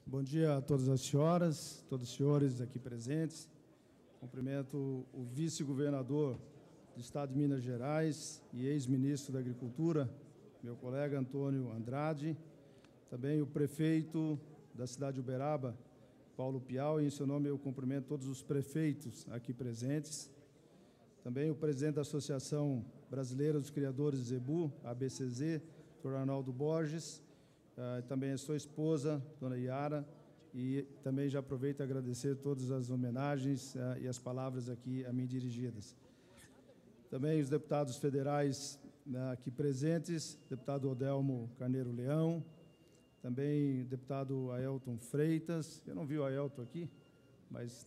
Bom dia a todas as senhoras, todos os senhores aqui presentes. Cumprimento o vice-governador do Estado de Minas Gerais e ex-ministro da Agricultura, meu colega Antônio Andrade. Também o prefeito da cidade de Uberaba, Paulo Piau, e em seu nome eu cumprimento todos os prefeitos aqui presentes. Também o presidente da Associação Brasileira dos Criadores de Zebu, ABCZ, Dr. Arnaldo Borges, também a sua esposa, dona Yara, e também já aproveito a agradecer todas as homenagens e as palavras aqui a mim dirigidas. Também os deputados federais aqui presentes, deputado Odelmo Carneiro Leão, também o deputado Aelton Freitas, eu não vi o Aelton aqui, mas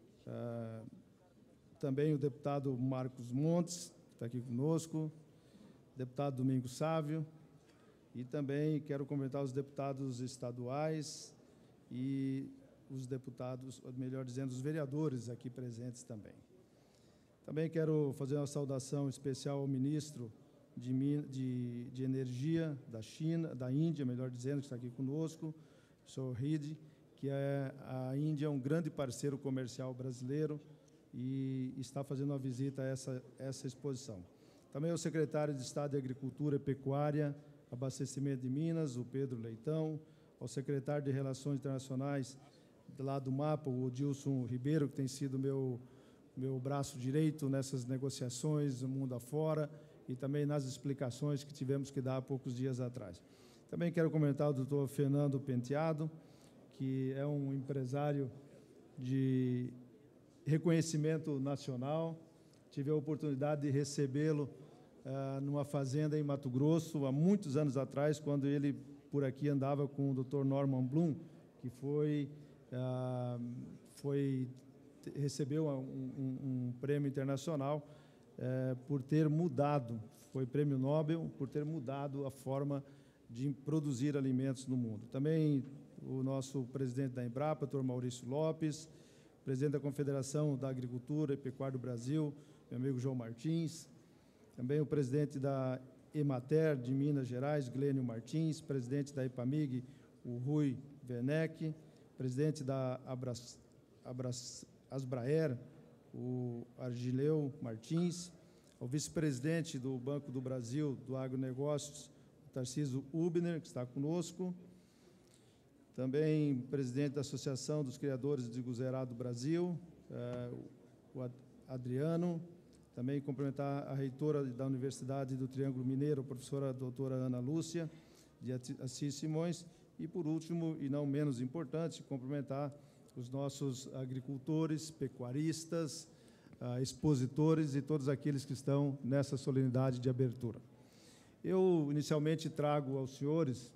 também o deputado Marcos Montes, que está aqui conosco, deputado Domingos Sávio, e também quero cumprimentar os deputados estaduais e os deputados, melhor dizendo, os vereadores aqui presentes também. Também quero fazer uma saudação especial ao ministro de Energia da China, da Índia, melhor dizendo, que está aqui conosco, o senhor Hidi, que a Índia é um grande parceiro comercial brasileiro e está fazendo uma visita a essa exposição. Também ao secretário de Estado de Agricultura e Pecuária, Abastecimento de Minas, o Pedro Leitão, ao secretário de Relações Internacionais lá do MAPA, o Odilson Ribeiro, que tem sido meu braço direito nessas negociações no mundo afora e também nas explicações que tivemos que dar há poucos dias atrás. Também quero comentar o doutor Fernando Penteado, que é um empresário de reconhecimento nacional. Tive a oportunidade de recebê-lo numa fazenda em Mato Grosso, há muitos anos atrás, quando ele por aqui andava com o Dr. Norman Bloom, que recebeu um prêmio internacional por ter mudado, foi prêmio Nobel, por ter mudado a forma de produzir alimentos no mundo. Também o nosso presidente da Embrapa, Dr. Maurício Lopes, presidente da Confederação da Agricultura e Pecuária do Brasil, meu amigo João Martins, também o presidente da Emater de Minas Gerais, Glênio Martins, presidente da Ipamig, o Rui Werneck, presidente da Asbraer, o Argileu Martins, o vice-presidente do Banco do Brasil do Agronegócios, o Tarcísio Hubner, que está conosco, também presidente da Associação dos Criadores de Guzerá do Brasil, o Adriano. Também cumprimentar a reitora da Universidade do Triângulo Mineiro, a professora doutora Ana Lúcia de Assis Simões. E, por último, e não menos importante, cumprimentar os nossos agricultores, pecuaristas, expositores e todos aqueles que estão nessa solenidade de abertura. Eu, inicialmente, trago aos senhores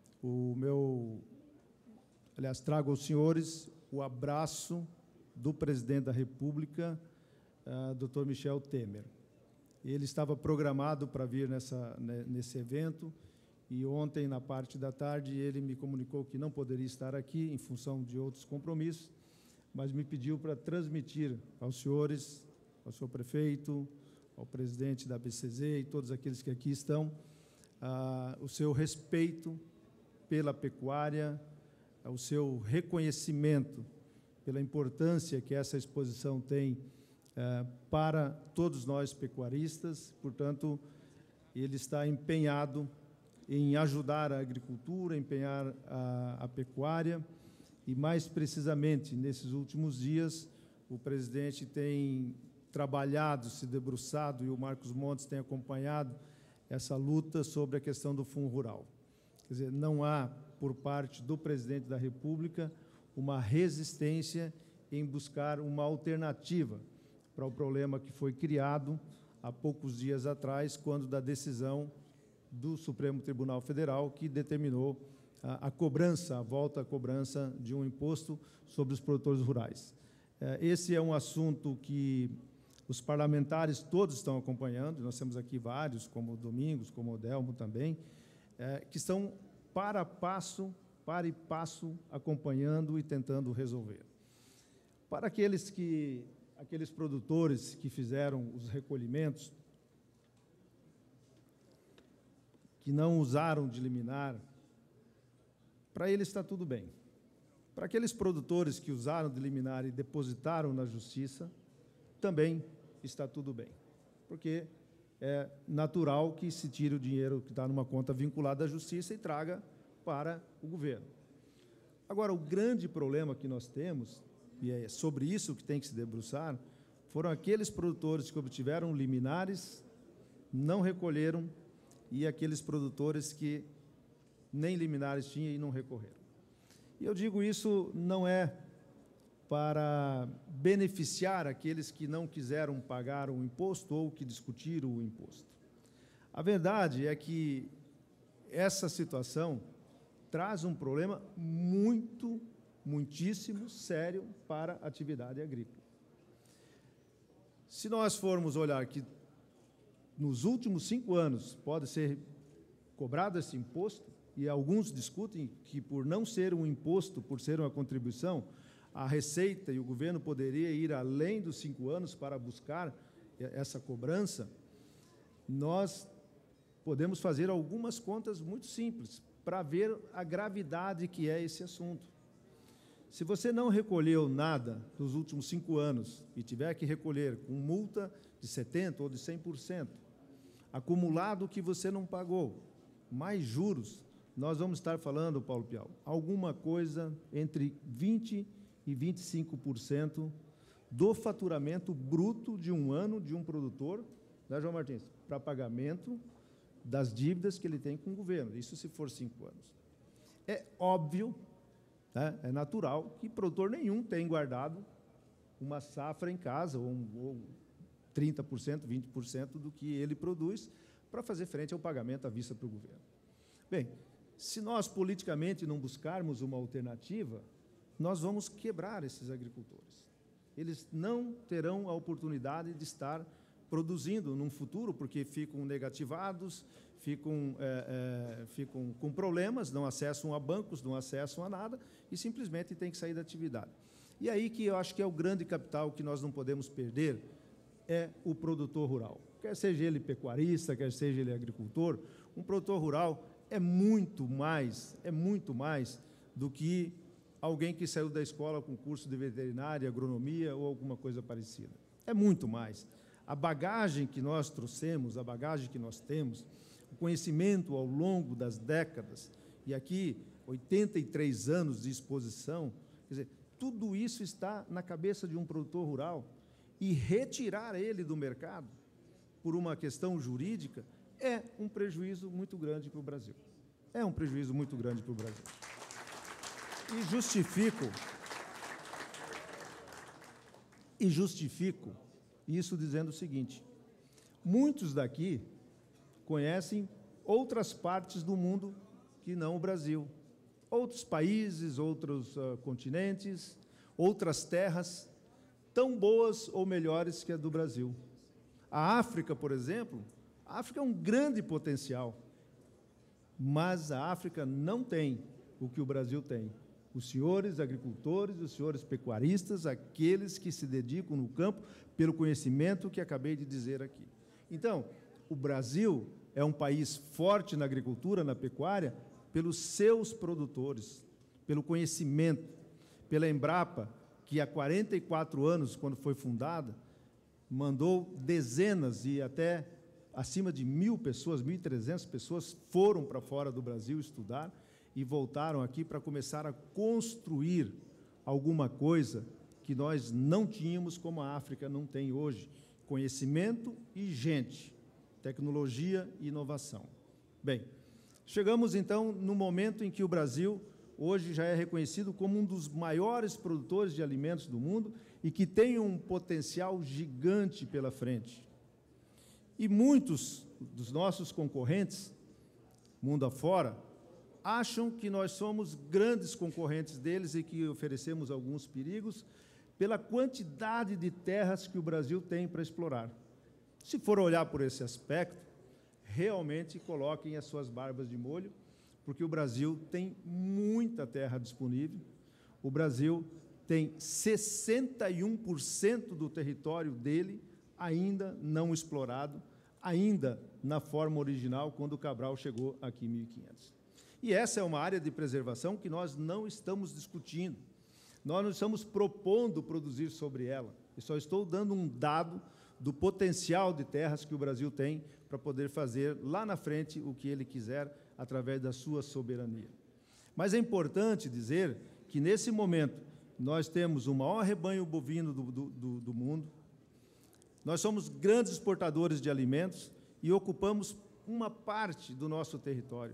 trago aos senhores o abraço do presidente da República, Dr. Michel Temer. Ele estava programado para vir nesse evento e ontem, na parte da tarde, ele me comunicou que não poderia estar aqui em função de outros compromissos, mas me pediu para transmitir aos senhores, ao senhor prefeito, ao presidente da ABCZ e todos aqueles que aqui estão, o seu respeito pela pecuária, o seu reconhecimento pela importância que essa exposição tem para todos nós pecuaristas. Portanto, ele está empenhado em ajudar a agricultura, empenhar a pecuária e, mais precisamente, nesses últimos dias, o presidente tem trabalhado, se debruçado, e o Marcos Montes tem acompanhado essa luta sobre a questão do Fundo Rural. Quer dizer, não há, por parte do presidente da República, uma resistência em buscar uma alternativa para o problema que foi criado há poucos dias atrás, quando da decisão do Supremo Tribunal Federal, que determinou a cobrança, a volta à cobrança de um imposto sobre os produtores rurais. Esse é um assunto que os parlamentares todos estão acompanhando, nós temos aqui vários, como o Domingos, como o Odelmo também, que estão para e passo, acompanhando e tentando resolver. Para aqueles produtores que fizeram os recolhimentos, que não usaram de liminar, para eles está tudo bem. Para aqueles produtores que usaram de liminar e depositaram na Justiça, também está tudo bem, porque é natural que se tire o dinheiro que está numa conta vinculada à Justiça e traga para o governo. Agora, o grande problema que nós temos, e é sobre isso que tem que se debruçar, foram aqueles produtores que obtiveram liminares, não recolheram, e aqueles produtores que nem liminares tinham e não recorreram. E eu digo isso não é para beneficiar aqueles que não quiseram pagar o imposto ou que discutiram o imposto. A verdade é que essa situação traz um problema muitíssimo sério para a atividade agrícola. Se nós formos olhar que nos últimos 5 anos pode ser cobrado esse imposto, e alguns discutem que, por não ser um imposto, por ser uma contribuição, a Receita e o governo poderia ir além dos 5 anos para buscar essa cobrança, nós podemos fazer algumas contas muito simples para ver a gravidade que é esse assunto. Se você não recolheu nada nos últimos 5 anos e tiver que recolher com multa de 70% ou de 100%, acumulado que você não pagou, mais juros, nós vamos estar falando, Paulo Piau, alguma coisa entre 20% e 25% do faturamento bruto de um ano de um produtor, né, João Martins, para pagamento das dívidas que ele tem com o governo, isso se for 5 anos. É óbvio, né, é natural, que produtor nenhum tem guardado uma safra em casa, ou 30%, 20% do que ele produz, para fazer frente ao pagamento à vista para o governo. Bem, se nós politicamente não buscarmos uma alternativa, nós vamos quebrar esses agricultores. Eles não terão a oportunidade de estar produzindo num futuro, porque ficam negativados, ficam com problemas, não acessam a bancos, não acessam a nada, e simplesmente têm que sair da atividade. E aí que eu acho que é o grande capital que nós não podemos perder, é o produtor rural. Quer seja ele pecuarista, quer seja ele agricultor, um produtor rural é muito mais do que alguém que saiu da escola com curso de veterinária, agronomia ou alguma coisa parecida. É muito mais. A bagagem que nós trouxemos, a bagagem que nós temos, o conhecimento ao longo das décadas, e aqui 83 anos de exposição, quer dizer, tudo isso está na cabeça de um produtor rural, e retirar ele do mercado por uma questão jurídica é um prejuízo muito grande para o Brasil. É um prejuízo muito grande para o Brasil. E justifico isso dizendo o seguinte: muitos daqui conhecem outras partes do mundo que não o Brasil, outros países, outros continentes, outras terras, tão boas ou melhores que a do Brasil. A África, por exemplo, a África é um grande potencial, mas a África não tem o que o Brasil tem. Os senhores agricultores, os senhores pecuaristas, aqueles que se dedicam no campo pelo conhecimento que acabei de dizer aqui. Então, o Brasil é um país forte na agricultura, na pecuária, pelos seus produtores, pelo conhecimento, pela Embrapa, que há 44 anos, quando foi fundada, mandou dezenas e até acima de 1.000 pessoas, 1.300 pessoas foram para fora do Brasil estudar e voltaram aqui para começar a construir alguma coisa que nós não tínhamos, como a África não tem hoje: conhecimento e gente, tecnologia e inovação. Bem, chegamos então no momento em que o Brasil hoje já é reconhecido como um dos maiores produtores de alimentos do mundo e que tem um potencial gigante pela frente. E muitos dos nossos concorrentes, mundo afora, acham que nós somos grandes concorrentes deles e que oferecemos alguns perigos pela quantidade de terras que o Brasil tem para explorar. Se for olhar por esse aspecto, realmente coloquem as suas barbas de molho, porque o Brasil tem muita terra disponível. O Brasil tem 61% do território dele ainda não explorado, ainda na forma original, quando o Cabral chegou aqui em 1500. E essa é uma área de preservação que nós não estamos discutindo. Nós não estamos propondo produzir sobre ela. Eu só estou dando um dado do potencial de terras que o Brasil tem para poder fazer lá na frente o que ele quiser através da sua soberania. Mas é importante dizer que, nesse momento, nós temos o maior rebanho bovino do mundo, nós somos grandes exportadores de alimentos e ocupamos uma parte do nosso território.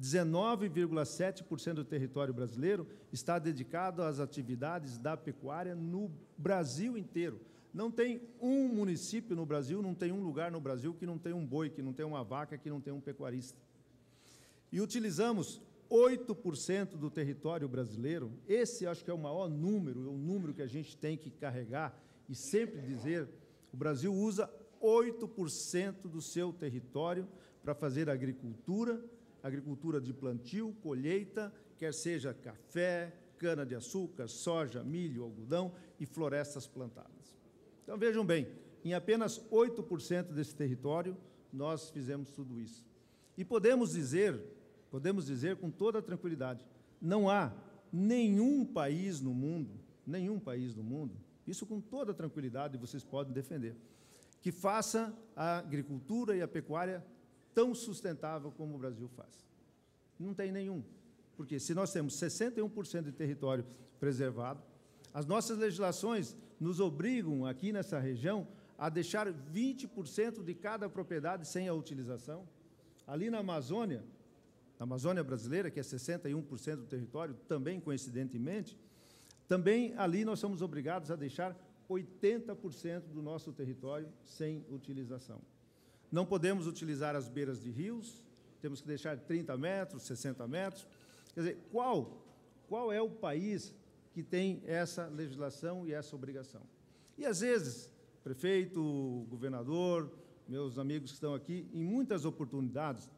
19,7% do território brasileiro está dedicado às atividades da pecuária no Brasil inteiro. Não tem um município no Brasil, não tem um lugar no Brasil que não tem um boi, que não tem uma vaca, que não tem um pecuarista. E utilizamos 8% do território brasileiro. Esse acho que é o maior número, é o número que a gente tem que carregar e sempre dizer: o Brasil usa 8% do seu território para fazer agricultura de plantio, colheita, quer seja café, cana-de-açúcar, soja, milho, algodão e florestas plantadas. Então, vejam bem, em apenas 8% desse território, nós fizemos tudo isso. E podemos dizer com toda tranquilidade, não há nenhum país no mundo, isso com toda tranquilidade vocês podem defender, que faça a agricultura e a pecuária tão sustentável como o Brasil faz. Não tem nenhum. Porque se nós temos 61% de território preservado, as nossas legislações nos obrigam, aqui nessa região, a deixar 20% de cada propriedade sem a utilização. Ali na Amazônia brasileira, que é 61% do território, também coincidentemente, também ali nós somos obrigados a deixar 80% do nosso território sem utilização. Não podemos utilizar as beiras de rios, temos que deixar 30 metros, 60 metros. Quer dizer, qual é o país que tem essa legislação e essa obrigação? E, às vezes, prefeito, governador, meus amigos que estão aqui, em muitas oportunidades,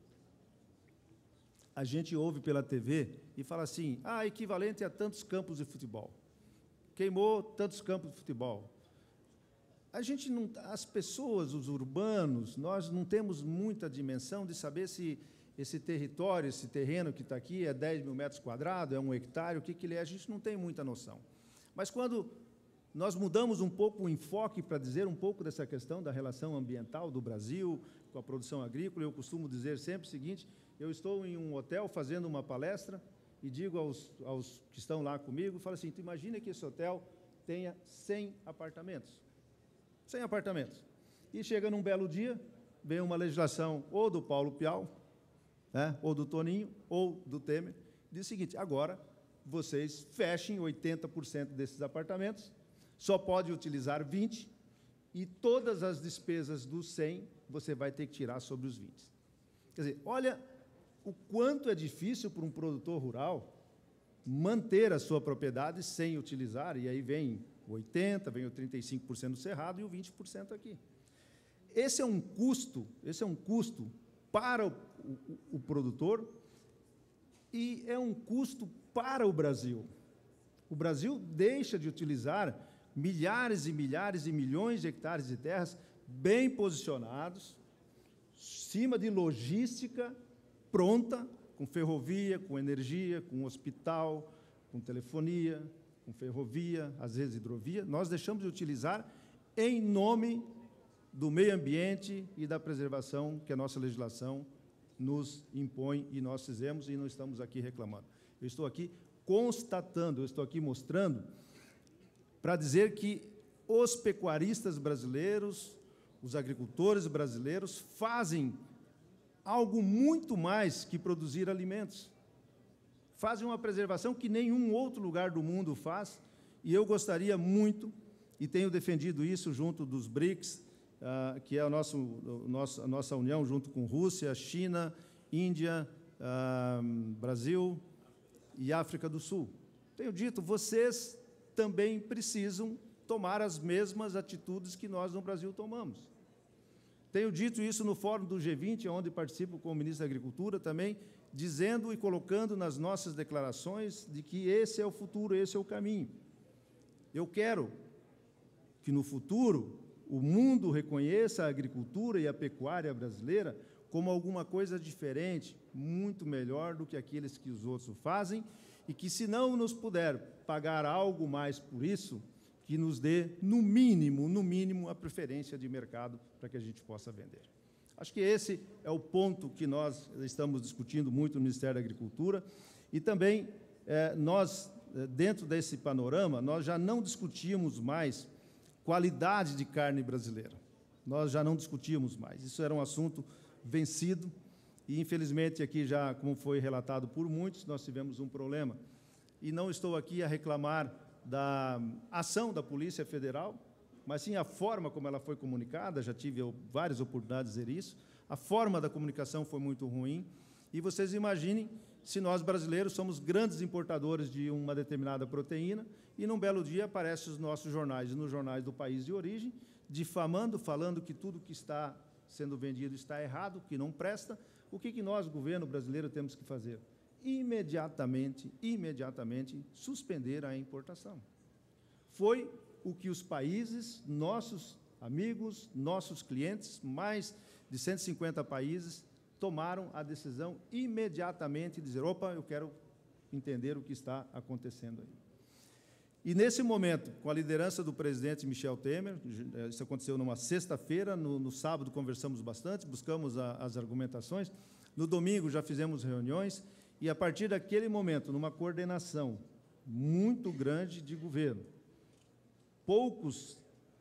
a gente ouve pela TV e fala assim: equivalente a tantos campos de futebol. Queimou tantos campos de futebol. A gente não, as pessoas, os urbanos, nós não temos muita dimensão de saber se esse território, esse terreno que está aqui é 10 mil metros quadrados, é 1 hectare, o que ele é, a gente não tem muita noção. Mas quando nós mudamos um pouco o enfoque para dizer um pouco dessa questão da relação ambiental do Brasil com a produção agrícola, eu costumo dizer sempre o seguinte: eu estou em um hotel fazendo uma palestra e digo aos que estão lá comigo, falo assim: tu imagina que esse hotel tenha 100 apartamentos. 100 apartamentos. E chega num belo dia, vem uma legislação ou do Paulo Piau, né, ou do Toninho, ou do Temer, diz o seguinte: agora vocês fechem 80% desses apartamentos, só pode utilizar 20, e todas as despesas dos 100 você vai ter que tirar sobre os 20. Quer dizer, olha o quanto é difícil para um produtor rural manter a sua propriedade sem utilizar, e aí vem o 80%, vem o 35% do cerrado e o 20% aqui. Esse é um custo para o produtor e é um custo para o Brasil. O Brasil deixa de utilizar milhares e milhares e milhões de hectares de terras bem posicionados, cima de logística pronta, com ferrovia, com energia, com hospital, com telefonia, com ferrovia, às vezes hidrovia. Nós deixamos de utilizar em nome do meio ambiente e da preservação que a nossa legislação nos impõe, e nós fizemos, e não estamos aqui reclamando. Eu estou aqui constatando, eu estou aqui mostrando, para dizer que os pecuaristas brasileiros, os agricultores brasileiros, fazem algo muito mais que produzir alimentos. Fazem uma preservação que nenhum outro lugar do mundo faz, e eu gostaria muito, e tenho defendido isso junto dos BRICS, que é a nossa união junto com Rússia, China, Índia, Brasil e África do Sul. Tenho dito, vocês também precisam tomar as mesmas atitudes que nós no Brasil tomamos. Tenho dito isso no Fórum do G20, onde participo com o ministro da Agricultura também, dizendo e colocando nas nossas declarações de que esse é o futuro, esse é o caminho. Eu quero que, no futuro, o mundo reconheça a agricultura e a pecuária brasileira como alguma coisa diferente, muito melhor do que aqueles que os outros fazem, e que, se não nos puder pagar algo mais por isso, que nos dê, no mínimo, a preferência de mercado para que a gente possa vender. Acho que esse é o ponto que nós estamos discutindo muito no Ministério da Agricultura, e também nós, dentro desse panorama, nós já não discutimos mais qualidade de carne brasileira. Nós já não discutimos mais. Isso era um assunto vencido, e, infelizmente, aqui já, como foi relatado por muitos, nós tivemos um problema. E não estou aqui a reclamar da ação da Polícia Federal, mas sim a forma como ela foi comunicada. Já tive várias oportunidades de dizer isso. A forma da comunicação foi muito ruim. E vocês imaginem se nós, brasileiros, somos grandes importadores de uma determinada proteína e, num belo dia, aparecem os nossos jornais, nos jornais do país de origem, difamando, falando que tudo que está sendo vendido está errado, que não presta. O que nós, governo brasileiro, temos que fazer? Imediatamente, suspender a importação. Foi o que os países, nossos amigos, nossos clientes, mais de 150 países, tomaram a decisão imediatamente de dizer: opa, eu quero entender o que está acontecendo aí. E, nesse momento, com a liderança do presidente Michel Temer, isso aconteceu numa sexta-feira, no sábado conversamos bastante, buscamos as argumentações, no domingo já fizemos reuniões, e, a partir daquele momento, numa coordenação muito grande de governo, poucos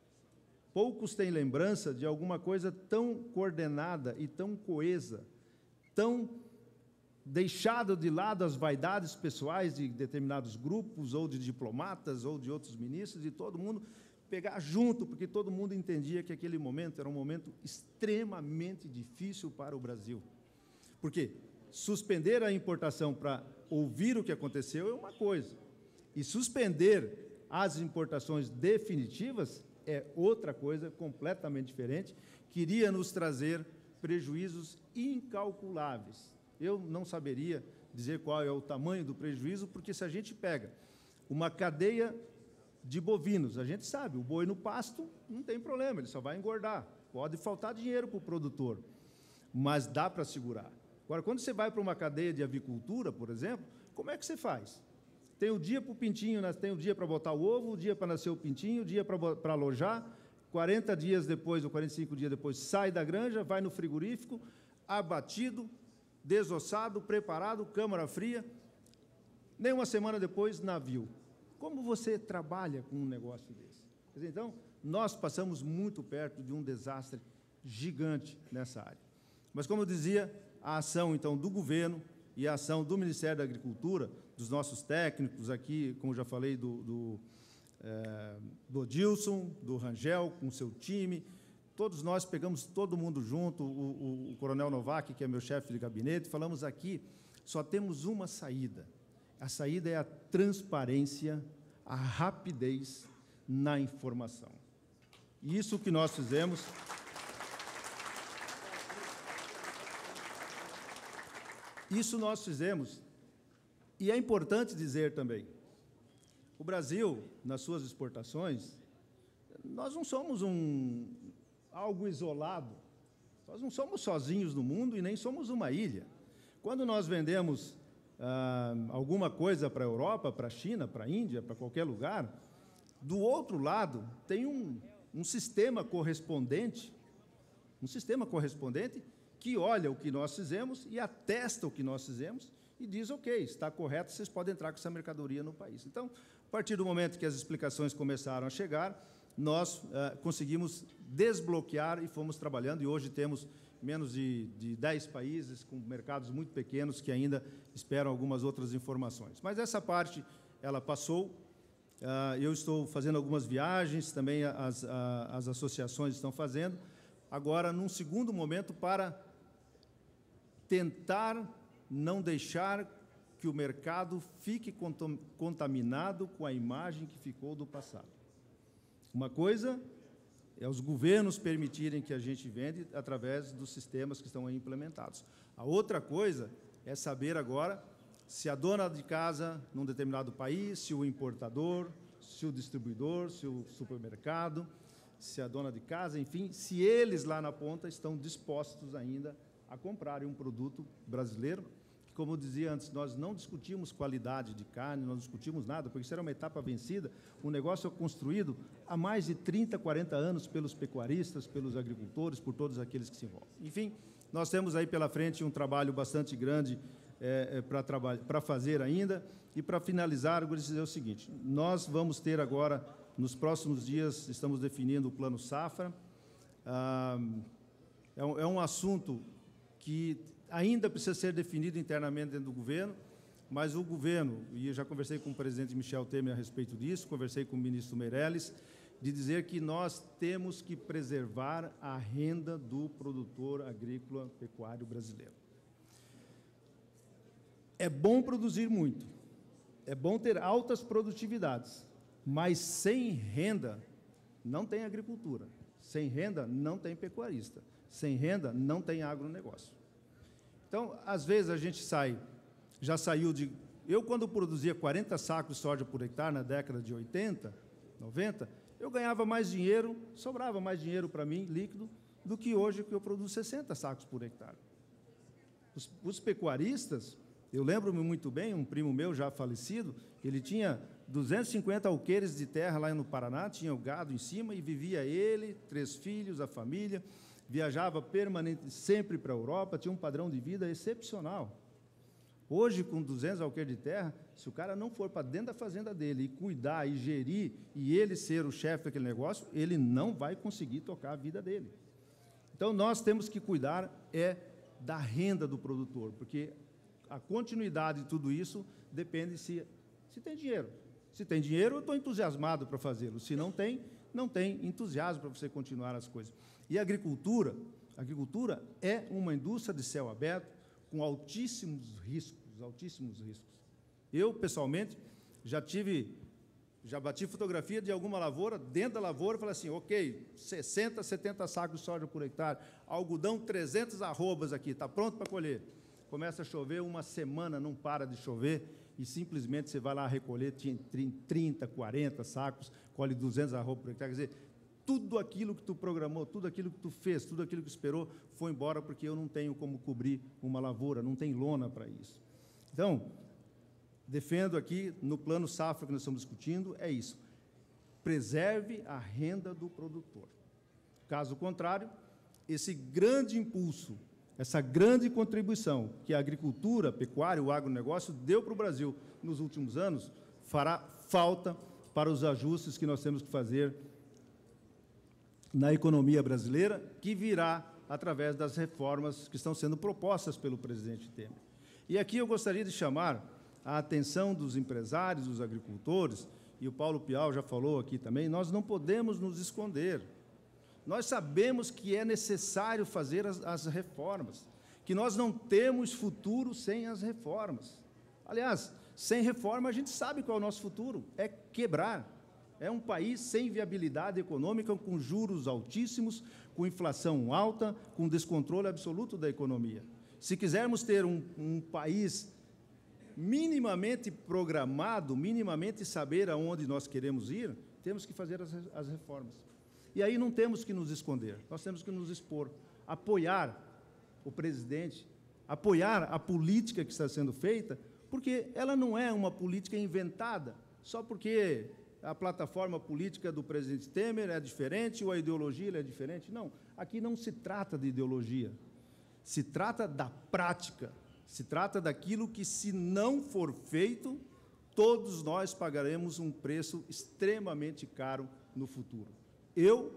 têm lembrança de alguma coisa tão coordenada e tão coesa, tão deixado de lado as vaidades pessoais de determinados grupos, ou de diplomatas, ou de outros ministros, e todo mundo pegar junto, porque todo mundo entendia que aquele momento era um momento extremamente difícil para o Brasil. Porque suspender a importação para ouvir o que aconteceu é uma coisa, e suspender as importações definitivas é outra coisa completamente diferente, que iria nos trazer prejuízos incalculáveis. Eu não saberia dizer qual é o tamanho do prejuízo, porque, se a gente pega uma cadeia de bovinos, a gente sabe, o boi no pasto não tem problema, ele só vai engordar, pode faltar dinheiro para o produtor, mas dá para segurar. Agora, quando você vai para uma cadeia de avicultura, por exemplo, como é que você faz? Tem o dia para o pintinho, tem o dia para botar o ovo, o dia para nascer o pintinho, o dia para alojar, 40 dias depois ou 45 dias depois sai da granja, vai no frigorífico, abatido, desossado, preparado, câmara fria, nem uma semana depois, navio. Como você trabalha com um negócio desse? Quer dizer, então, nós passamos muito perto de um desastre gigante nessa área. Mas, como eu dizia, a ação, então, do governo e a ação do Ministério da Agricultura, dos nossos técnicos aqui, como já falei, do Odilson, do Rangel, com o seu time, todos nós pegamos todo mundo junto, o Coronel Novak, que é meu chefe de gabinete, falamos aqui, só temos uma saída. A saída é a transparência, a rapidez na informação. E isso que nós fizemos. Isso nós fizemos, e é importante dizer também, o Brasil, nas suas exportações, nós não somos algo isolado, nós não somos sozinhos no mundo e nem somos uma ilha. Quando nós vendemos alguma coisa para a Europa, para a China, para a Índia, para qualquer lugar, do outro lado tem um sistema correspondente, que olha o que nós fizemos e atesta o que nós fizemos e diz: ok, está correto, vocês podem entrar com essa mercadoria no país. Então, a partir do momento que as explicações começaram a chegar, nós conseguimos desbloquear e fomos trabalhando, e hoje temos menos de 10 países, com mercados muito pequenos, que ainda esperam algumas outras informações. Mas essa parte, ela passou. Eu estou fazendo algumas viagens, também as associações estão fazendo, agora, num segundo momento, para tentar não deixar que o mercado fique contaminado com a imagem que ficou do passado. Uma coisa é os governos permitirem que a gente vende através dos sistemas que estão aí implementados. A outra coisa é saber agora se a dona de casa num determinado país, se o importador, se o distribuidor, se o supermercado, se a dona de casa, enfim, se eles lá na ponta estão dispostos ainda a comprarem um produto brasileiro, que, como eu dizia antes, nós não discutimos qualidade de carne, não discutimos nada, porque isso era uma etapa vencida. O negócio é construído há mais de 30, 40 anos pelos pecuaristas, pelos agricultores, por todos aqueles que se envolvem. Enfim, nós temos aí pela frente um trabalho bastante grande para fazer ainda. E, para finalizar, eu vou dizer o seguinte: nós vamos ter agora, nos próximos dias, estamos definindo o Plano Safra. É um assunto que ainda precisa ser definido internamente dentro do governo, mas o governo, e eu já conversei com o presidente Michel Temer a respeito disso, conversei com o ministro Meirelles, de dizer que nós temos que preservar a renda do produtor agrícola pecuário brasileiro. É bom produzir muito, é bom ter altas produtividades, mas sem renda não tem agricultura, sem renda não tem pecuarista, sem renda não tem agronegócio. Então, às vezes a gente já saiu de... Eu, quando produzia 40 sacos de soja por hectare na década de 80, 90, eu ganhava mais dinheiro, sobrava mais dinheiro para mim, líquido, do que hoje, que eu produzo 60 sacos por hectare. Os pecuaristas, eu lembro-me muito bem, um primo meu já falecido, ele tinha 250 alqueires de terra lá no Paraná, tinha o gado em cima e vivia ele, 3 filhos, a família, viajava permanente, sempre para a Europa, tinha um padrão de vida excepcional. Hoje, com 200 alqueires de terra, se o cara não for para dentro da fazenda dele e cuidar, e gerir, e ele ser o chefe daquele negócio, ele não vai conseguir tocar a vida dele. Então, nós temos que cuidar da renda do produtor, porque a continuidade de tudo isso depende se tem dinheiro. Se tem dinheiro, eu estou entusiasmado para fazê-lo. Se não tem, não tem entusiasmo para você continuar as coisas. E a agricultura é uma indústria de céu aberto com altíssimos riscos. Eu, pessoalmente, já bati fotografia de alguma lavoura, dentro da lavoura, e falei assim, ok, 60, 70 sacos de soja por hectare, algodão, 300 arrobas aqui, está pronto para colher. Começa a chover, uma semana não para de chover, e simplesmente você vai lá recolher 30, 40 sacos, colhe 200 arrobas por hectare. Quer dizer, tudo aquilo que tu programou, tudo aquilo que tu fez, tudo aquilo que esperou, foi embora porque eu não tenho como cobrir uma lavoura, não tem lona para isso. Então, defendo aqui, no plano safra que nós estamos discutindo, é isso. Preserve a renda do produtor. Caso contrário, esse grande impulso, essa grande contribuição que a agricultura, a pecuária, o agronegócio deu para o Brasil nos últimos anos, fará falta para os ajustes que nós temos que fazer na economia brasileira, que virá através das reformas que estão sendo propostas pelo presidente Temer. E aqui eu gostaria de chamar a atenção dos empresários, dos agricultores, e o Paulo Piau já falou aqui também, nós não podemos nos esconder. Nós sabemos que é necessário fazer as reformas, que nós não temos futuro sem as reformas. Aliás, sem reforma a gente sabe qual é o nosso futuro, é quebrar. É um país sem viabilidade econômica, com juros altíssimos, com inflação alta, com descontrole absoluto da economia. Se quisermos ter um país minimamente programado, minimamente saber aonde nós queremos ir, temos que fazer as reformas. E aí não temos que nos esconder, nós temos que nos expor, apoiar o presidente, apoiar a política que está sendo feita, porque ela não é uma política inventada, só porque a plataforma política do presidente Temer é diferente ou a ideologia é diferente. Não, aqui não se trata de ideologia, se trata da prática, se trata daquilo que, se não for feito, todos nós pagaremos um preço extremamente caro no futuro. Eu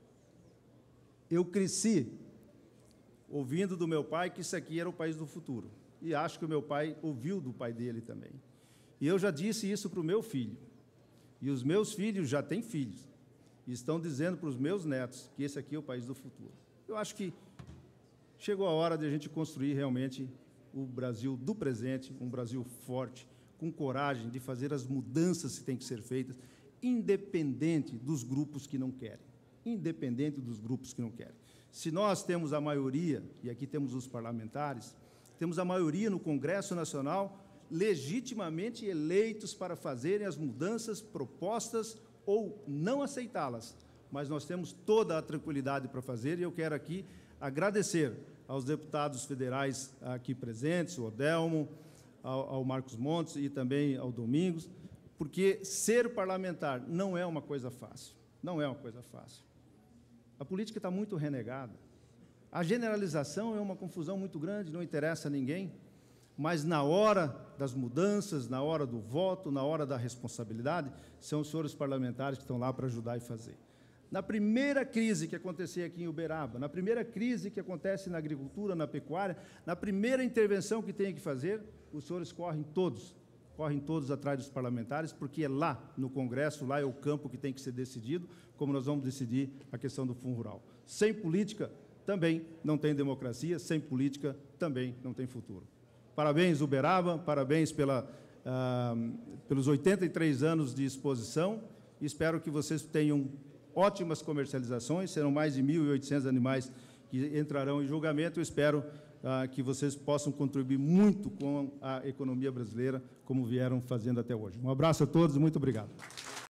cresci ouvindo do meu pai que isso aqui era o país do futuro, e acho que o meu pai ouviu do pai dele também. E eu já disse isso para o meu filho, e os meus filhos já têm filhos, e estão dizendo para os meus netos que esse aqui é o país do futuro. Eu acho que chegou a hora de a gente construir realmente o Brasil do presente, um Brasil forte, com coragem de fazer as mudanças que têm que ser feitas, independente dos grupos que não querem. Independente dos grupos que não querem. Se nós temos a maioria, e aqui temos os parlamentares, temos a maioria no Congresso Nacional, legitimamente eleitos para fazerem as mudanças propostas ou não aceitá-las, mas nós temos toda a tranquilidade para fazer, e eu quero aqui agradecer aos deputados federais aqui presentes, o Odelmo, ao Marcos Montes e também ao Domingos, porque ser parlamentar não é uma coisa fácil, não é uma coisa fácil. A política está muito renegada. A generalização é uma confusão muito grande, não interessa a ninguém, mas na hora das mudanças, na hora do voto, na hora da responsabilidade, são os senhores parlamentares que estão lá para ajudar e fazer. Na primeira crise que acontecia aqui em Uberaba, na primeira crise que acontece na agricultura, na pecuária, na primeira intervenção que tem que fazer, os senhores correm todos atrás dos parlamentares, porque é lá no Congresso, lá é o campo que tem que ser decidido, como nós vamos decidir a questão do Fundo Rural. Sem política, também não tem democracia, sem política, também não tem futuro. Parabéns, Uberaba, parabéns pelos 83 anos de exposição, e espero que vocês tenham ótimas comercializações, serão mais de 1.800 animais que entrarão em julgamento, eu espero que vocês possam contribuir muito com a economia brasileira, como vieram fazendo até hoje. Um abraço a todos e muito obrigado.